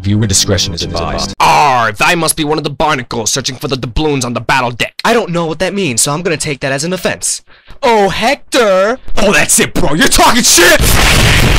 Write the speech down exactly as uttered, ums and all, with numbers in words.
Viewer discretion is advised. Arr, I must be one of the barnacles searching for the doubloons on the battle deck. I don't know what that means, so I'm gonna take that as an offense. Oh, Hector! Oh, that's it, bro. You're talking shit!